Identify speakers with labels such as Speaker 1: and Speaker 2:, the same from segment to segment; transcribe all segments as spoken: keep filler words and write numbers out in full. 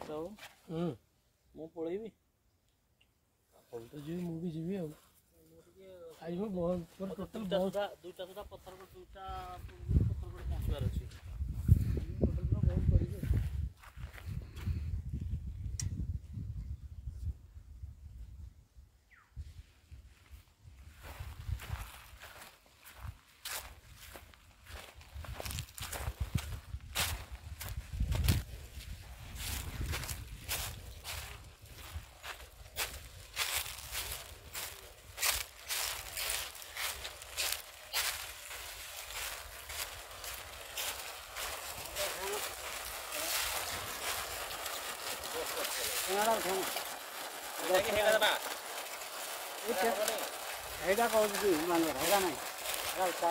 Speaker 1: हम्म
Speaker 2: ମୁଁ ପଳେଇବି
Speaker 1: ଆପଣ ତ ଯିବି ମୁଁ ବି ଯିବି ଆଉ ଆଜି ମୁଁ ବହୁତ ଟୋଟାଲ ବହୁତ
Speaker 2: ଦୁଇଟା ସୁଦ୍ଧା ପଥରଗଡ଼ ଦୁଇଟା ପଥରଗଡ଼ ପହଞ୍ଚିବାର ଅଛି।
Speaker 1: ବହୁତ କରିବି এইটা কৌছি মানে হেগা নাই হেগা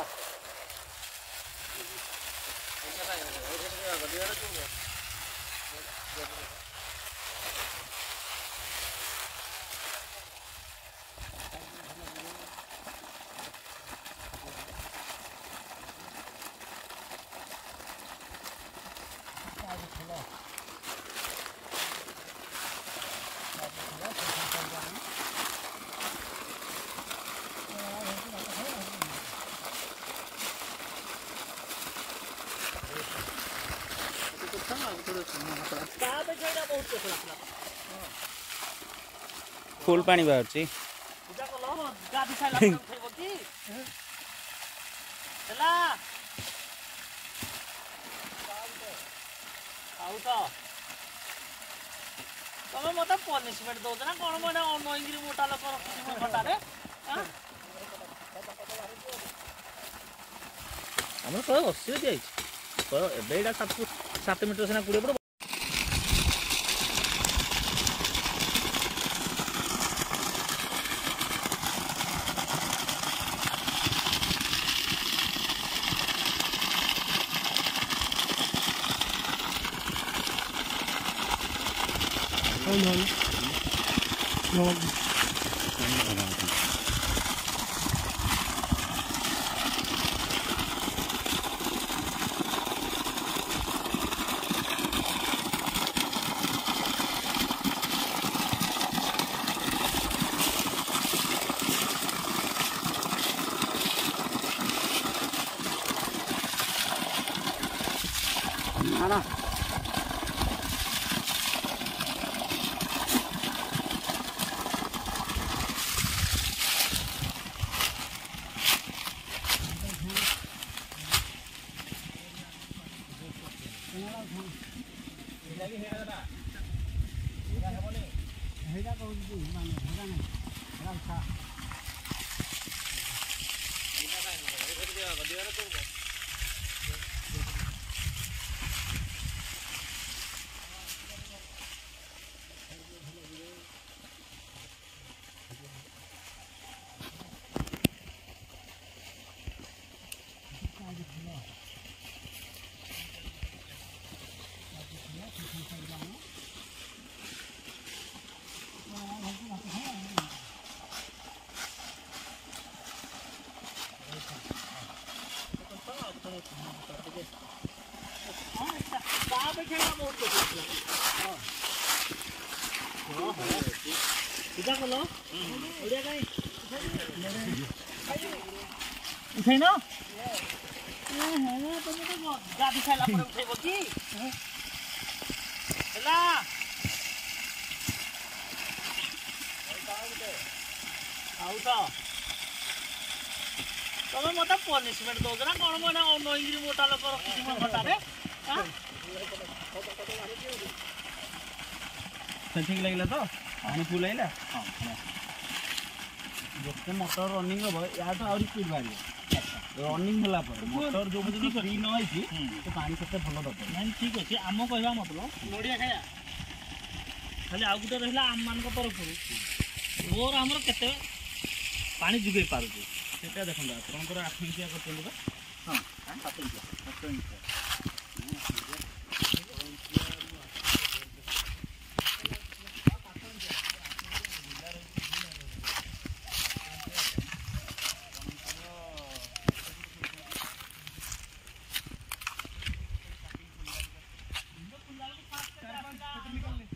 Speaker 3: फुल पानी बाहर
Speaker 2: तमें मत पनिशमेंट दौच ना कौन मैं अनईंग मोटा लोक घंटे आम कह अशी दिखाई कह सात सात मीटर सीना कोड़े पड़
Speaker 1: ना
Speaker 2: उठे न गाड़ी खाइला पर उठेब कि तमें मत पनिशमेंट दौच ना कौन मैं अनईंग मोटा लोक घंटे ठीक लगे तो पानी फुल आइला जिते मोटर रनिंग हम या आहरी स्पीड बाहर रनिंग होला मोटर जो फ्री न तो पानी केते भल दरकार नहीं ठीक अच्छे आम कहवा मतलब नड़िया खाया खाली आउ गोटे रहा आम मान तरफ मोर आमर केते पानी जुगे पारुचे सेटा देखो आपंकर आठ इंचिया कर हाँ सात इंचिया सात इंचिया निकलने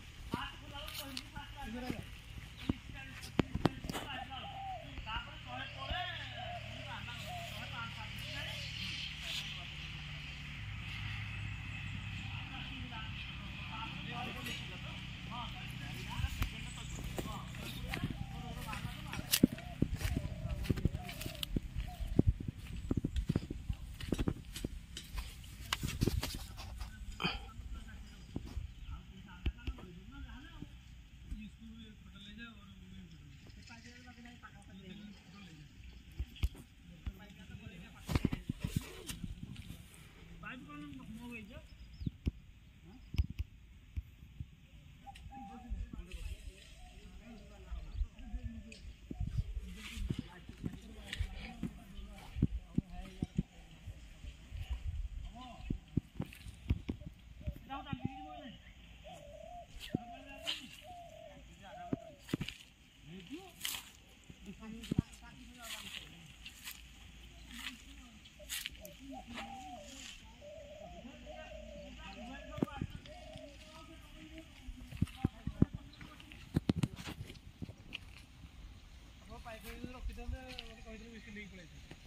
Speaker 1: କହିଥାନ୍ତେ ମୋତେ କହିଥିଲେ ବିସ୍କୁଟ ନେଇକି ପଳେଇ